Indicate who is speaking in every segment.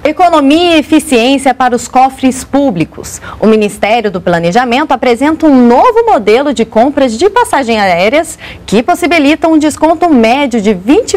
Speaker 1: Economia e eficiência para os cofres públicos. O Ministério do Planejamento apresenta um novo modelo de compras de passagens aéreas que possibilita um desconto médio de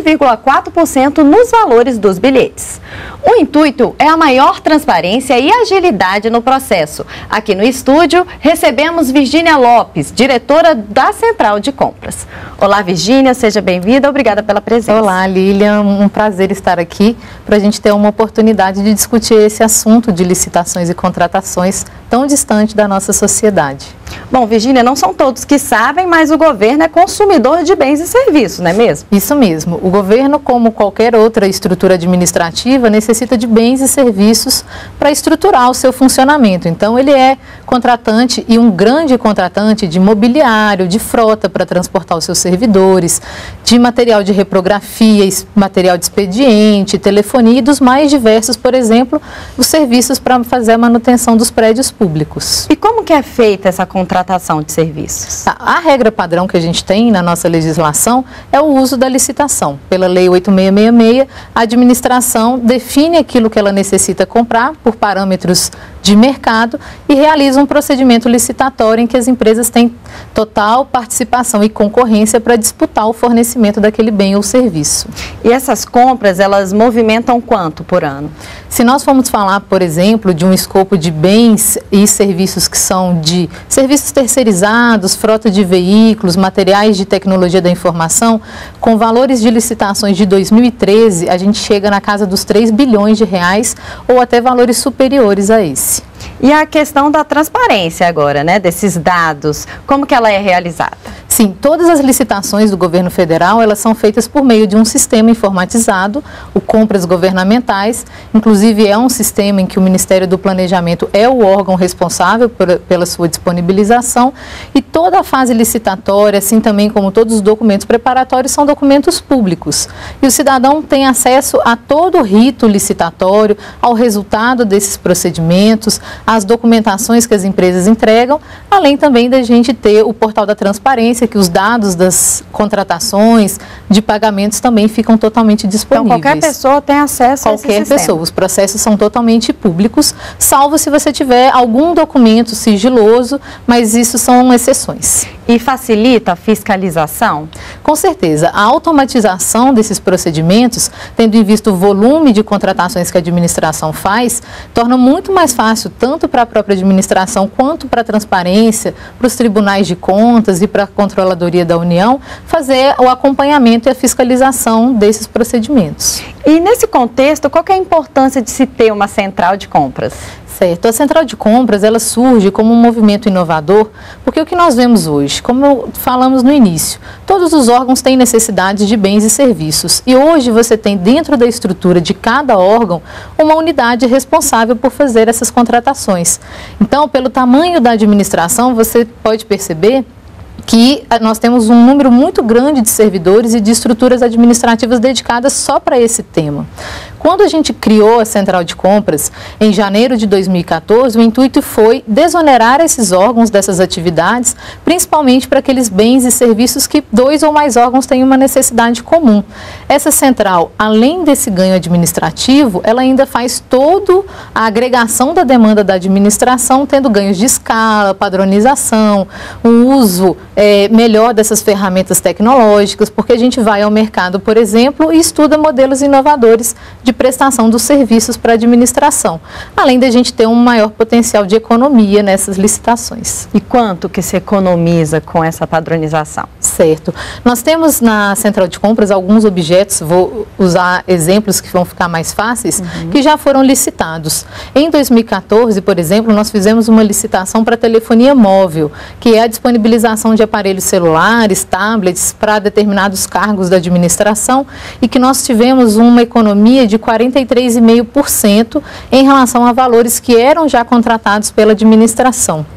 Speaker 1: 20,4% nos valores dos bilhetes. O intuito é a maior transparência e agilidade no processo. Aqui no estúdio, recebemos Virgínia Lopes, diretora da Central de Compras. Olá, Virgínia, seja bem-vinda, obrigada pela presença.
Speaker 2: Olá, Lilian, um prazer estar aqui para a gente ter uma oportunidade de discutir esse assunto de licitações e contratações tão distante da nossa sociedade.
Speaker 1: Bom, Virgínia, não são todos que sabem, mas o governo é consumidor de bens e serviços, não é mesmo?
Speaker 2: Isso mesmo. O governo, como qualquer outra estrutura administrativa, necessita de bens e serviços para estruturar o seu funcionamento. Então, ele é contratante e um grande contratante de mobiliário, de frota para transportar os seus servidores, de material de reprografia, material de expediente, telefonia e dos mais diversos, por exemplo, os serviços para fazer a manutenção dos prédios públicos.
Speaker 1: E como que é feita essa contratação de serviços?
Speaker 2: A regra padrão que a gente tem na nossa legislação é o uso da licitação. Pela Lei 8666, a administração define aquilo que ela necessita comprar por parâmetros de mercado e realiza um procedimento licitatório em que as empresas têm total participação e concorrência para disputar o fornecimento daquele bem ou serviço.
Speaker 1: E essas compras, elas movimentam quanto por ano?
Speaker 2: Se nós formos falar, por exemplo, de um escopo de bens e serviços que são de serviços terceirizados, frota de veículos, materiais de tecnologia da informação, com valores de licitações de 2013, a gente chega na casa dos 3 bilhões de reais ou até valores superiores a esse.
Speaker 1: E a questão da transparência agora, né, desses dados, como que ela é realizada?
Speaker 2: Sim, todas as licitações do governo federal, elas são feitas por meio de um sistema informatizado, o Compras Governamentais, inclusive é um sistema em que o Ministério do Planejamento é o órgão responsável pela sua disponibilização e toda a fase licitatória, assim também como todos os documentos preparatórios, são documentos públicos. E o cidadão tem acesso a todo o rito licitatório, ao resultado desses procedimentos, às documentações que as empresas entregam, além também da gente ter o portal da transparência, que os dados das contratações, de pagamentos também ficam totalmente disponíveis.
Speaker 1: Então, qualquer pessoa tem acesso a esse sistema?
Speaker 2: Qualquer pessoa. Os processos são totalmente públicos, salvo se você tiver algum documento sigiloso, mas isso são exceções.
Speaker 1: E facilita a fiscalização?
Speaker 2: Com certeza. A automatização desses procedimentos, tendo em vista o volume de contratações que a administração faz, torna muito mais fácil, tanto para a própria administração, quanto para a transparência, para os tribunais de contas e para a Controladoria da União, fazer o acompanhamento e a fiscalização desses procedimentos.
Speaker 1: E nesse contexto, qual que é a importância de se ter uma central de compras?
Speaker 2: Certo. A Central de Compras, ela surge como um movimento inovador, porque o que nós vemos hoje, como falamos no início, todos os órgãos têm necessidade de bens e serviços. E hoje você tem dentro da estrutura de cada órgão uma unidade responsável por fazer essas contratações. Então, pelo tamanho da administração, você pode perceber que nós temos um número muito grande de servidores e de estruturas administrativas dedicadas só para esse tema. Quando a gente criou a Central de Compras, em janeiro de 2014, o intuito foi desonerar esses órgãos dessas atividades, principalmente para aqueles bens e serviços que 2 ou mais órgãos têm uma necessidade comum. Essa central, além desse ganho administrativo, ela ainda faz toda a agregação da demanda da administração, tendo ganhos de escala, padronização, um uso melhor dessas ferramentas tecnológicas, porque a gente vai ao mercado, por exemplo, e estuda modelos inovadores de prestação dos serviços para a administração, além da gente ter um maior potencial de economia nessas licitações.
Speaker 1: E quanto que se economiza com essa padronização?
Speaker 2: Certo. Nós temos na Central de Compras alguns objetos, vou usar exemplos que vão ficar mais fáceis, que já foram licitados. Em 2014, por exemplo, nós fizemos uma licitação para telefonia móvel, que é a disponibilização de aparelhos celulares, tablets, para determinados cargos da administração e que nós tivemos uma economia de 43,5% em relação a valores que eram já contratados pela administração.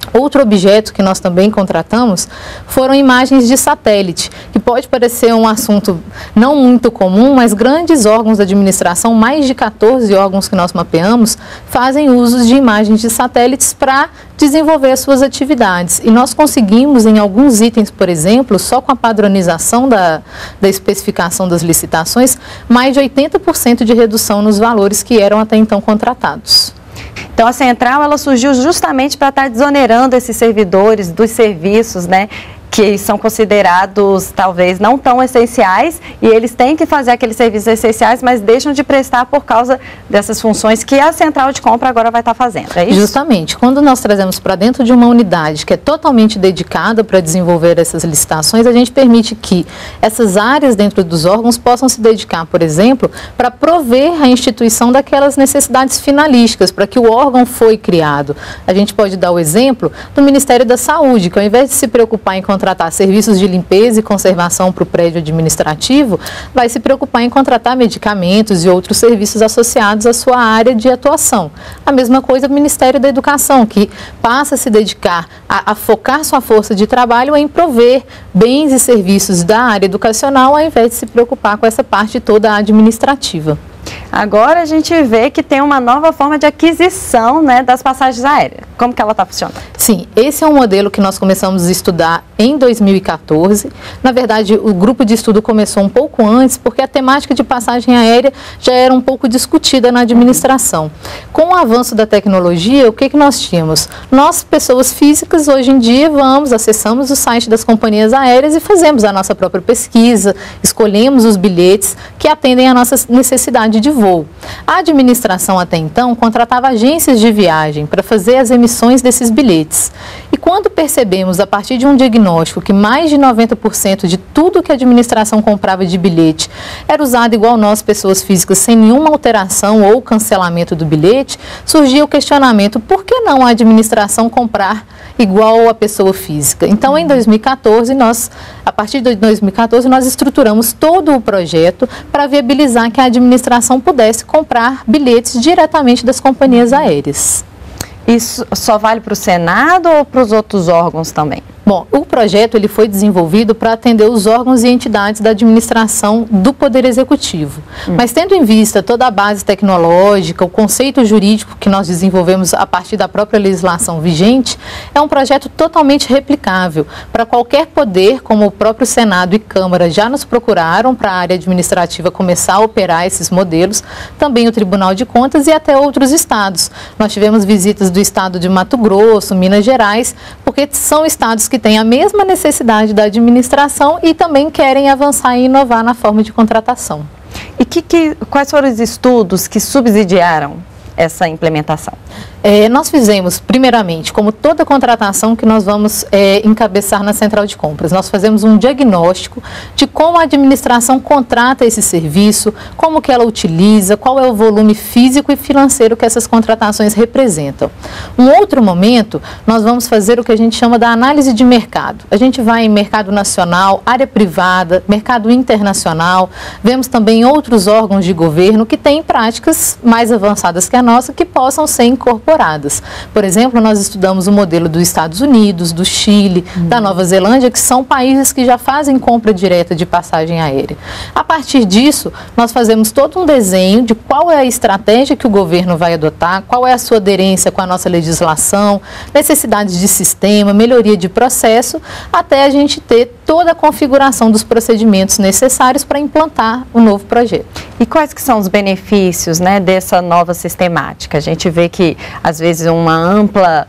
Speaker 2: Outro objeto que nós também contratamos foram imagens de satélite, que pode parecer um assunto não muito comum, mas grandes órgãos da administração, mais de 14 órgãos que nós mapeamos, fazem uso de imagens de satélites para desenvolver as suas atividades. E nós conseguimos, em alguns itens, por exemplo, só com a padronização da especificação das licitações, mais de 80% de redução nos valores que eram até então contratados.
Speaker 1: Então, a central, ela surgiu justamente para estar desonerando esses servidores dos serviços, né, que são considerados, talvez, não tão essenciais, e eles têm que fazer aqueles serviços essenciais, mas deixam de prestar por causa dessas funções que a central de compra agora vai estar fazendo, é isso?
Speaker 2: Justamente. Quando nós trazemos para dentro de uma unidade que é totalmente dedicada para desenvolver essas licitações, a gente permite que essas áreas dentro dos órgãos possam se dedicar, por exemplo, para prover a instituição daquelas necessidades finalísticas, para que o órgão foi criado. A gente pode dar o exemplo do Ministério da Saúde, que ao invés de se preocupar em contratar serviços de limpeza e conservação para o prédio administrativo, vai se preocupar em contratar medicamentos e outros serviços associados à sua área de atuação. A mesma coisa o Ministério da Educação, que passa a se dedicar a focar sua força de trabalho em prover bens e serviços da área educacional, ao invés de se preocupar com essa parte toda administrativa.
Speaker 1: Agora a gente vê que tem uma nova forma de aquisição, né, das passagens aéreas. Como que ela está funcionando?
Speaker 2: Sim, esse é um modelo que nós começamos a estudar em 2014. Na verdade, o grupo de estudo começou um pouco antes, porque a temática de passagem aérea já era um pouco discutida na administração. Com o avanço da tecnologia, o que nós tínhamos? Nós, pessoas físicas, hoje em dia, acessamos o site das companhias aéreas e fazemos a nossa própria pesquisa, escolhemos os bilhetes que atendem à nossa necessidade de voo. A administração, até então, contratava agências de viagem para fazer as emissões desses bilhetes. E quando percebemos, a partir de um diagnóstico, que mais de 90% de tudo que a administração comprava de bilhete era usado igual nós, pessoas físicas, sem nenhuma alteração ou cancelamento do bilhete, surgia o questionamento: por que não a administração comprar igual a pessoa física? Então, em 2014, a partir de 2014, nós estruturamos todo o projeto para viabilizar que a administração pudesse comprar bilhetes diretamente das companhias aéreas.
Speaker 1: Isso só vale para o Senado ou para os outros órgãos também?
Speaker 2: Bom, o projeto ele foi desenvolvido para atender os órgãos e entidades da administração do Poder Executivo. Mas tendo em vista toda a base tecnológica, o conceito jurídico que nós desenvolvemos a partir da própria legislação vigente, é um projeto totalmente replicável para qualquer poder, como o próprio Senado e Câmara já nos procuraram para a área administrativa começar a operar esses modelos, também o Tribunal de Contas e até outros estados. Nós tivemos visitas do estado de Mato Grosso, Minas Gerais, porque são estados que têm a mesma necessidade da administração e também querem avançar e inovar na forma de contratação.
Speaker 1: E quais foram os estudos que subsidiaram essa implementação?
Speaker 2: Nós fizemos, primeiramente, como toda contratação que nós vamos encabeçar na central de compras, nós fazemos um diagnóstico de como a administração contrata esse serviço, como que ela utiliza, qual é o volume físico e financeiro que essas contratações representam. Um outro momento, nós vamos fazer o que a gente chama da análise de mercado. A gente vai em mercado nacional, área privada, mercado internacional, vemos também outros órgãos de governo que têm práticas mais avançadas que a nossa, que possam ser incorporadas. Por exemplo, nós estudamos o modelo dos Estados Unidos, do Chile, da Nova Zelândia, que são países que já fazem compra direta de passagem aérea. A partir disso, nós fazemos todo um desenho de qual é a estratégia que o governo vai adotar, qual é a sua aderência com a nossa legislação, necessidades de sistema, melhoria de processo, até a gente ter toda a configuração dos procedimentos necessários para implantar o novo projeto.
Speaker 1: E quais que são os benefícios, né, dessa nova sistemática? A gente vê que, às vezes, uma ampla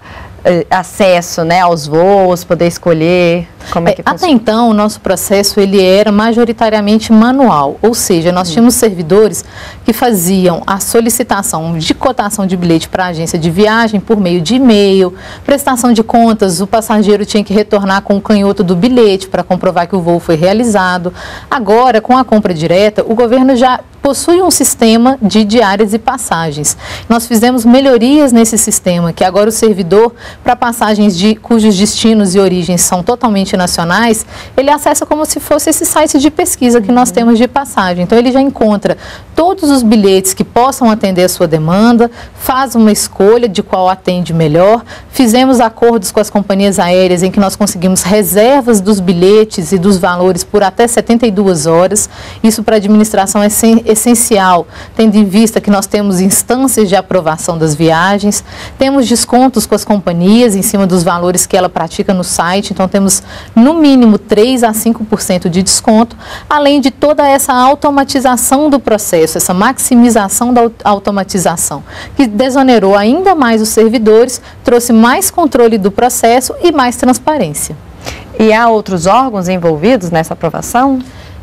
Speaker 1: acesso, né, aos voos, poder escolher, como é que funciona?
Speaker 2: Até então, o nosso processo ele era majoritariamente manual, ou seja, nós tínhamos servidores que faziam a solicitação de cotação de bilhete para a agência de viagem por meio de e-mail, prestação de contas, o passageiro tinha que retornar com o canhoto do bilhete para comprovar que o voo foi realizado. Agora, com a compra direta, o governo já possui um sistema de diárias e passagens. Nós fizemos melhorias nesse sistema, que agora o servidor, para passagens cujos destinos e origens são totalmente multinacionais, ele acessa como se fosse esse site de pesquisa que nós temos de passagem. Então, ele já encontra todos os bilhetes que possam atender a sua demanda, faz uma escolha de qual atende melhor. Fizemos acordos com as companhias aéreas em que nós conseguimos reservas dos bilhetes e dos valores por até 72 horas. Isso para a administração é essencial, tendo em vista que nós temos instâncias de aprovação das viagens, temos descontos com as companhias em cima dos valores que ela pratica no site, então temos no mínimo 3 a 5% de desconto, além de toda essa automatização do processo, essa maximização da automatização, que desonerou ainda mais os servidores, trouxe mais controle do processo e mais transparência.
Speaker 1: E há outros órgãos envolvidos nessa aprovação?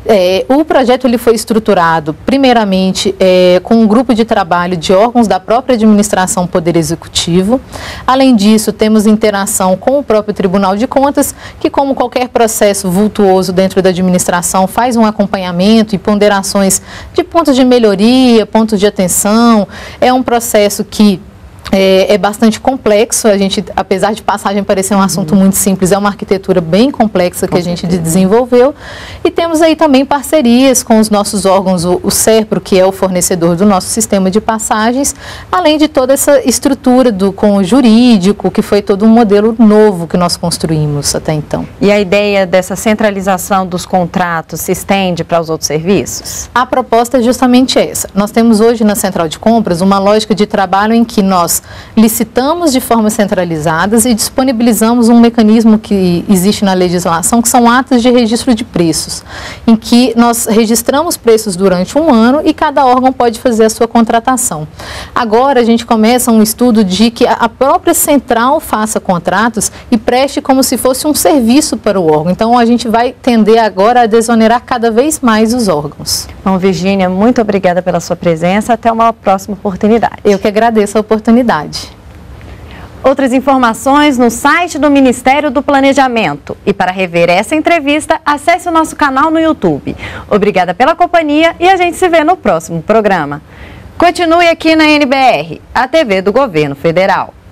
Speaker 2: O projeto ele foi estruturado, primeiramente, com um grupo de trabalho de órgãos da própria administração Poder Executivo. Além disso, temos interação com o próprio Tribunal de Contas, que, como qualquer processo vultuoso dentro da administração, faz um acompanhamento e ponderações de pontos de melhoria, pontos de atenção. É um processo que é bastante complexo, a gente, apesar de passagem parecer um assunto muito simples, é uma arquitetura bem complexa que a gente desenvolveu. E temos aí também parcerias com os nossos órgãos, o SERPRO, que é o fornecedor do nosso sistema de passagens, além de toda essa estrutura com o jurídico, que foi todo um modelo novo que nós construímos até então.
Speaker 1: E a ideia dessa centralização dos contratos se estende para os outros serviços?
Speaker 2: A proposta é justamente essa. Nós temos hoje na Central de Compras uma lógica de trabalho em que nós licitamos de forma centralizadas e disponibilizamos um mecanismo que existe na legislação, que são atos de registro de preços, em que nós registramos preços durante um ano e cada órgão pode fazer a sua contratação. Agora a gente começa um estudo de que a própria central faça contratos e preste como se fosse um serviço para o órgão. Então a gente vai tender agora a desonerar cada vez mais os órgãos.
Speaker 1: Bom, Virgínia, muito obrigada pela sua presença. Até uma próxima oportunidade.
Speaker 2: Eu que agradeço a oportunidade.
Speaker 1: Outras informações no site do Ministério do Planejamento. E para rever essa entrevista, acesse o nosso canal no YouTube. Obrigada pela companhia e a gente se vê no próximo programa. Continue aqui na NBR, a TV do Governo Federal.